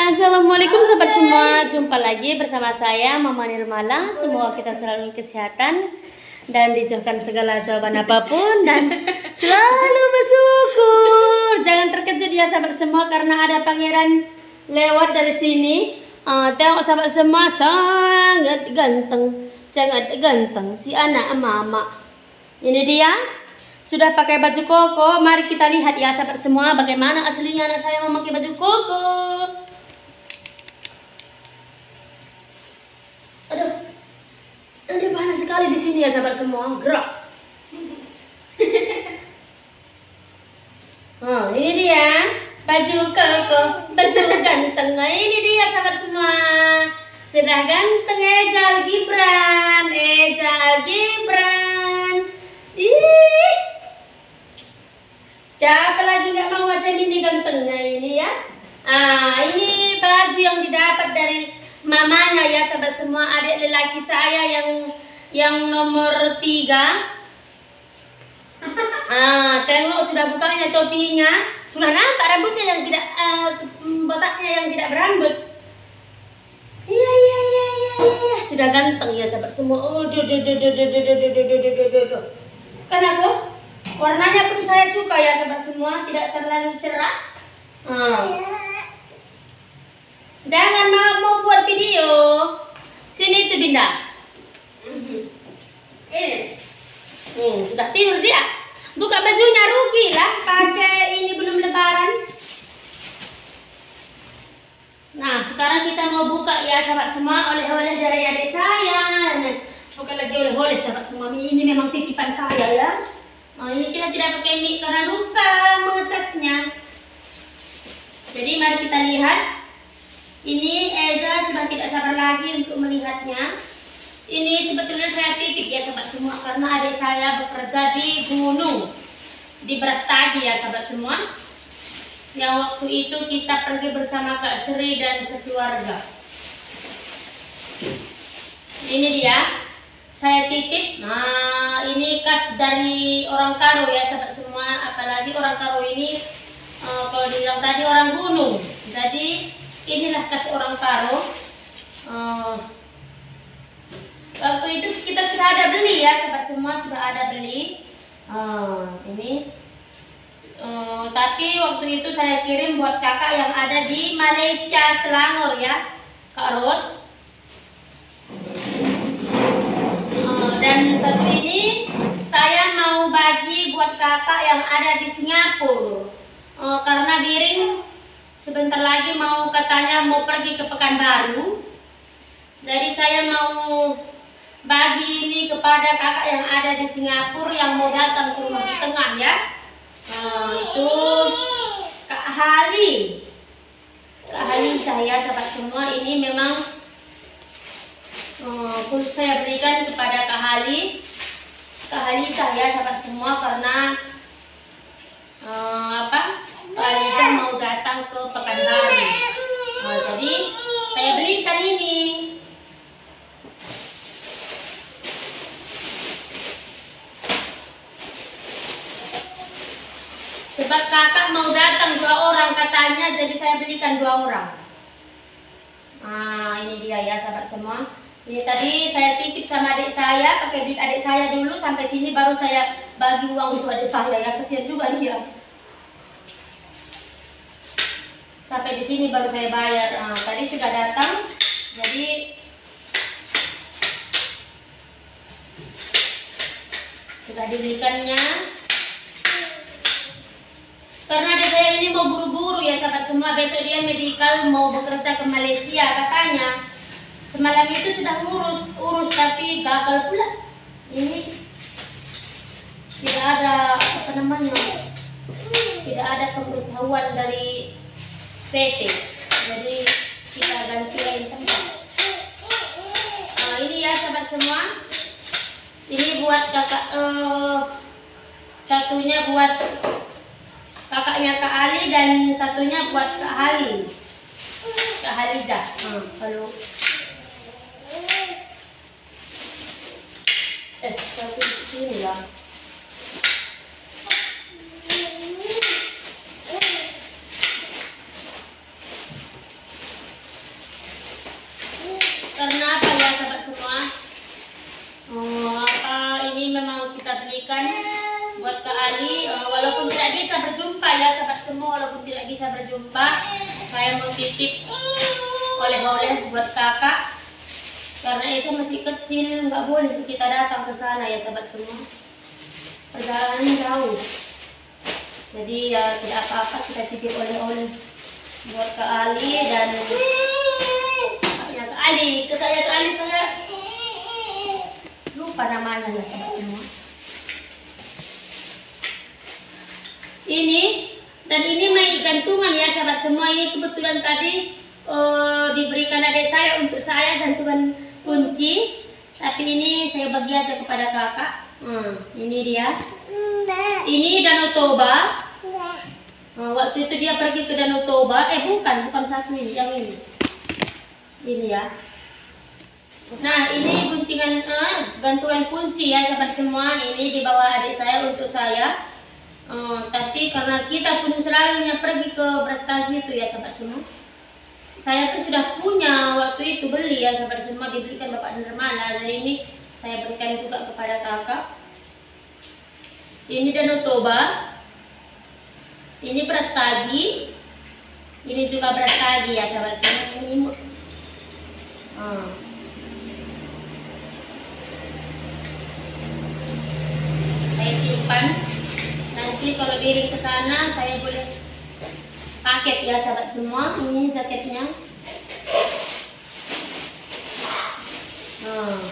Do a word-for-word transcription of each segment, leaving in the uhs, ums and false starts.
Assalamualaikum sahabat semua, jumpa lagi bersama saya Mama Nirmala. Semoga kita selalu kesehatan dan dijauhkan segala jawaban apapun dan selalu bersyukur. Jangan terkejut ya sahabat semua karena ada pangeran lewat dari sini. Uh, tengok sahabat semua, sangat ganteng, sangat ganteng si anak mama. Ini dia sudah pakai baju koko. Mari kita lihat ya sahabat semua bagaimana aslinya anak saya memakai baju koko. Aduh, ini panas sekali di sini ya sahabat semua. Gerak. Oh, ini dia baju koko, baju ganteng. Nah, ini dia sahabat semua. Sudah ganteng Eja Al-Gibran, Eja Al-Gibran. Ih, siapa lagi nggak mau macam ini gantengnya ini ya? Ah, ini baju yang didapat dari mamanya ya sahabat semua, adik lelaki saya yang yang nomor tiga. Ah, tengok sudah bukanya topinya, sudah nampak rambutnya yang tidak uh, botaknya yang tidak berambut. Iya iya iya iya iya, sudah ganteng ya sahabat semua. Oh, do do do do do do do do do do do do. Kan aku warnanya pun saya suka ya sahabat semua, tidak terlalu cerah. Ah. Jangan mau, mau buat video. Sini tuh Binda. Eh. Hmm, sudah tidur dia. Buka bajunya, rugi lah pakai ini belum lebaran. Nah, sekarang kita mau buka ya sahabat semua oleh-oleh dari adik saya. Nah, bukan lagi oleh-oleh sahabat semua. Ini memang titipan saya ya. Nah, ini kita tidak pakai mic karena lupa mengecasnya. Jadi mari kita lihat. Ini Eza sudah tidak sabar lagi untuk melihatnya. Ini sebetulnya saya titip ya sahabat semua karena adik saya bekerja di gunung, di Brastagi ya sahabat semua. Yang waktu itu kita pergi bersama Kak Sri dan sekeluarga. Ini dia, saya titip. Nah, ini khas dari orang Karo ya sahabat semua. Apalagi orang Karo ini uh, kalau dibilang tadi orang gunung. Jadi inilah khas orang Karo. Uh, waktu itu kita sudah ada beli ya sahabat semua, sudah ada beli. Uh, ini. Uh, tapi waktu itu saya kirim buat kakak yang ada di Malaysia, Selangor ya, Kak Ros. Uh, dan satu ini saya mau bagi buat kakak yang ada di Singapura. Uh, karena Biring sebentar lagi mau katanya mau pergi ke Pekanbaru. Jadi saya mau bagi ini kepada kakak yang ada di Singapura yang mau datang ke rumah di tengah ya. Nah, itu Kak Hali. Kak Hali saya sahabat semua, ini memang uh, pun saya berikan kepada Kak Hali. Kak Hali saya sahabat semua karena uh, apa? Kak Liza mau datang ke Pekanbaru. Nah, jadi saya belikan ini. Sebab kakak mau datang dua orang katanya, jadi saya belikan dua orang. Nah, ini dia ya sahabat semua. Ini tadi saya titip sama adik saya, pakai duit adik saya dulu sampai sini baru saya bagi uang untuk adik saya ya, kesian juga dia. Sampai di sini baru saya bayar. Nah, tadi sudah datang, jadi sudah dibelikannya. Karena adik saya ini mau buru-buru ya sahabat semua, besok dia medical mau bekerja ke Malaysia katanya. Semalam itu sudah ngurus, urus tapi gagal pula. Ini tidak ada apa namanya, tidak ada pemberitahuan dari P T. Jadi kita ganti lain tempat. Nah, ini ya sahabat semua. Ini buat kakak, eh, satunya buat kakaknya Kak Ali dan satunya buat Kak Hali, Kak Haliza. Hmm, kalau eh satu sini lah. berjumpa. Saya mau titip oleh-oleh buat kakak. Karena Esa masih kecil, nggak boleh kita datang ke sana ya sahabat semua. Perjalanan jauh. Jadi ya tidak apa-apa kita titip oleh-oleh buat Kak Ali dan kakaknya Kak Ali. Kakaknya Kak Ali saya lupa namanya ya sahabat semua. Ini dan ini mai gantungan ya sahabat semua. Ini kebetulan tadi uh, diberikan adik saya untuk saya gantungan kunci, tapi ini saya bagi aja kepada kakak. Hmm, ini dia. Ini Danau Toba. Uh, waktu itu dia pergi ke Danau Toba. Eh bukan, bukan satu ini, yang ini. Ini ya. Nah ini guntingan uh, gantungan kunci ya sahabat semua. Ini dibawa adik saya untuk saya. Uh, tapi karena kita pun selalunya pergi ke Brastagi itu ya sahabat semua. Saya pun sudah punya waktu itu beli ya sahabat semua, dibelikan Bapak Nirmala. Dan ini saya berikan juga kepada kakak. Ini Danau Toba. Ini Brastagi. Ini juga Brastagi ya sahabat semua. Ini hmm. Saya simpan. Nanti kalau diring ke sana saya boleh paket ya sahabat semua. Ini jaketnya. Hmm.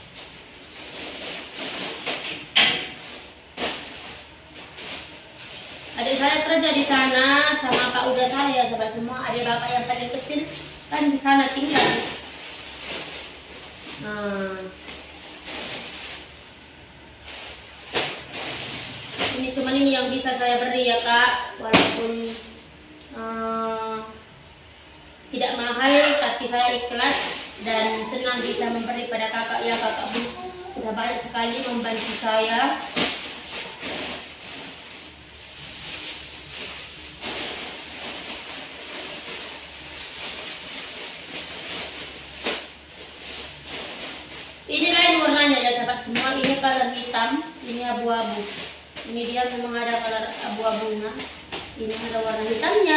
Adik saya kerja di sana sama Pak Uda saya ya sahabat semua. Adik bapak yang paling kecil kan di sana tinggal. Hmm. Ini cuma ini yang bisa saya beri ya kak, walaupun Uh, tidak mahal, tapi saya ikhlas dan senang bisa memberi pada kakak ya. Kakak pun sudah banyak sekali membantu saya. Ini lain warnanya ya sahabat semua. Ini color hitam, ini abu-abu. Ini dia memang ada color abu-abunya. Ini ada warna hitamnya.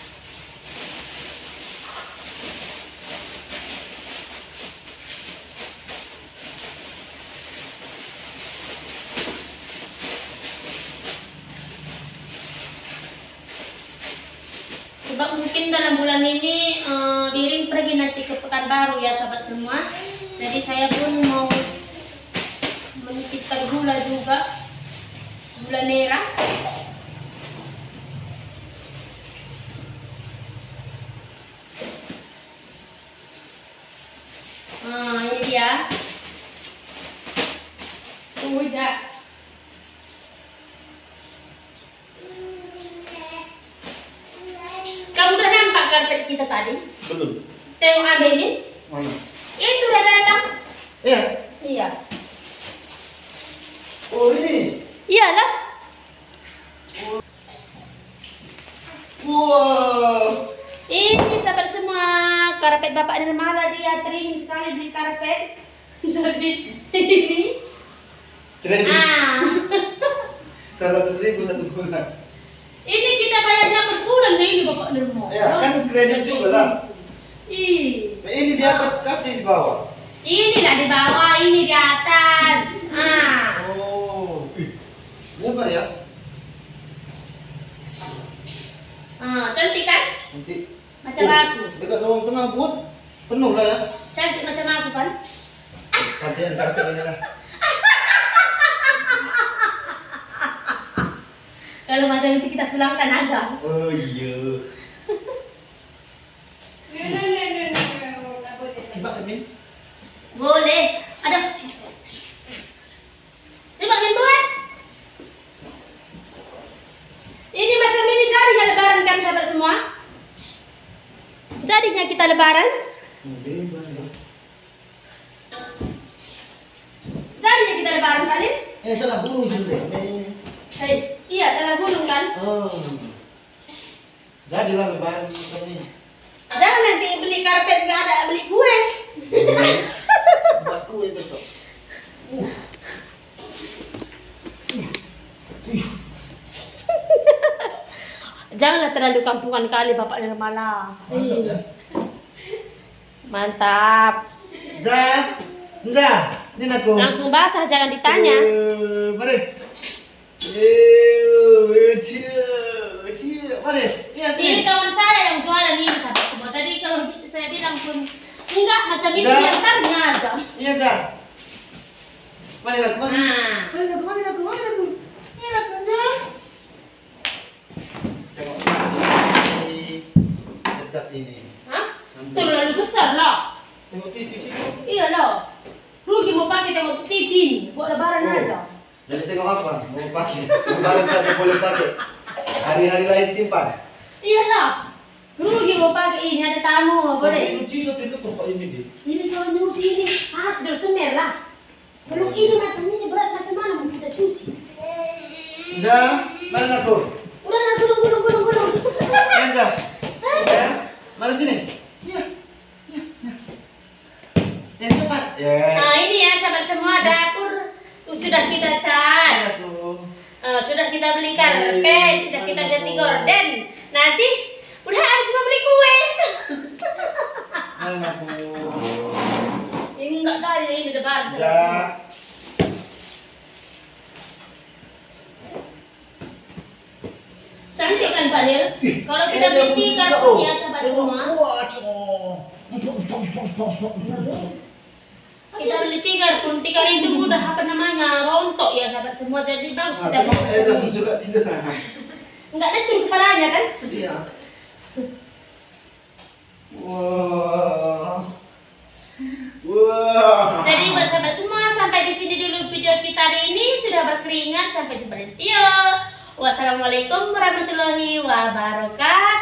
Sebab mungkin dalam bulan ini uh, Diring pergi nanti ke Pekanbaru ya sahabat semua. Jadi saya pun mau menitipkan gula juga, gula merah. Nah, ini dia. Tunggu ya. Kamu udah nampak karpet kita tadi? Belum. Tengok ambil ini. Mana? Itu udah datang. Iya. Iya. Oh ini. Iyalah. Wow. Ini sahabat semua, karpet Bapak Nirmala, dia teringin sekali beli karpet. Jadi ini. Kredit. Ah. Kalau seribu satu bulan. Ini kita bayarnya per bulan nih ini Bapak Nirmala. Ya kan kredit juga lah. Ih. Nah, ini di atas kaki di bawah. Inilah di bawah, ini di atas. Ah. Oh. Ih. Lebar ya. Ah, cantik kan? Nanti. Macam Oh, aku. dekat ruang tengah buat penuh lah ya. Cantik macam aku kan? Nanti ntar ini lah. Kalau macam itu kita pulangkan aja. Oh iya. Coba Min. Boleh. Ada. Coba Min buat. Ini macam ini jadinya lebaran kan sahabat semua? Jadinya kita lebaran. Jadinya kita lebaran kali? Eh salah gulung juga. Hei, iya salah gulung kan? Oh. Jadilah lebaran macam ini. Jangan nanti beli karpet nggak ada, beli kue. Buat kue besok. Janganlah terlalu kampungan kali Bapak Nirmala. Mantap ya. Mantap. Za, Za, ini aku. Langsung basah, jangan ditanya. Eh, Mari. Eh, cia, cia, mari. Iya Ini sini. kawan saya yang jualan ini sahabat semua. Tadi kalau saya bilang pun enggak macam ini Za. yang kan ngajak. Iya Za. Mari aku, mari. Nah, Mari aku, mari aku, mari aku. Ini aku Za. Tengok ini. Sedap ini. hah? Terlalu besar lah. Tengok T V sini. Iya lah. Rugi mau pakai tengok T V nih, buat lebaran Oh. aja. Jadi tengok apa? Mau pakai. Lebaran saja boleh pakai. Hari-hari lain simpan. Iya lah. Rugi mau pakai ini ada tamu, boleh. Cuci sudah itu kok ini deh. Ini kalau nyuci ini harus bersemer lah. Kalau ini macam ini berat macam mana mau kita cuci? Za, mari aku. Udah lah, gulung gulung gulung gulung. Ya Za. Ya, mari sini. Ya. Ya, ya. Ya cepat. Ya. Nah ini ya sahabat semua, dapur sudah kita cat. Aku. Eh, sudah kita beli karpet, sudah kita ganti gorden. Nanti udah harus membeli kue. Mari aku. Ini enggak cari ini depan sahabat Ya. semua. Cantik kan Pak Nil? Kalau kita beli tikar pun ya sahabat semua. Wah, cok. Kita beli tikar pun tikar itu mudah apa namanya rontok ya sahabat semua, jadi bagus kita Tengok, eh, beli. aku suka tidur. Enggak ada tur kepalanya kan? Iya. Wah. Wah. Jadi buat sahabat semua, sampai di sini dulu video kita hari ini. Sudah berkeringat, sampai jumpa di video. Wassalamualaikum warahmatullahi wabarakatuh.